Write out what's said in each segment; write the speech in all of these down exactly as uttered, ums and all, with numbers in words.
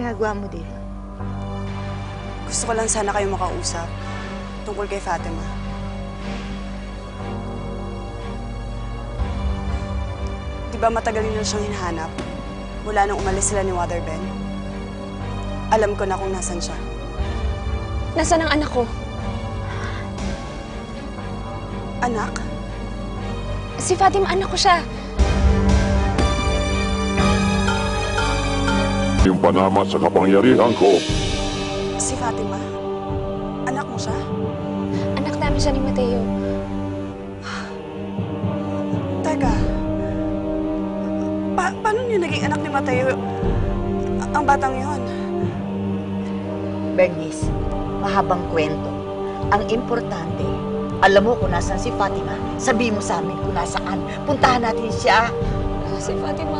ginagawa mo dito? Gusto ko lang sana kayo makausap tungkol kay Fatima. Di ba matagal niyo na siyang hinahanap mula nung umalis sila ni Father Ben? Alam ko na kung nasan siya. Nasaan ang anak ko? Anak? Si Fatima, anak ko siya. Yung panama sa kapangyarihan ko. Si Fatima? Anak mo siya? Anak namin siya ni Mateo. Teka. Pa paano niyo naging anak ni Mateo ang batang yon? Bernice, mahabang kwento. Ang importante, alam mo kung nasaan si Fatima. Sabihin mo sa amin kung nasaan. Puntahan natin siya. Si Fatima.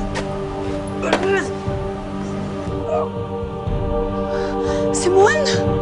Simon!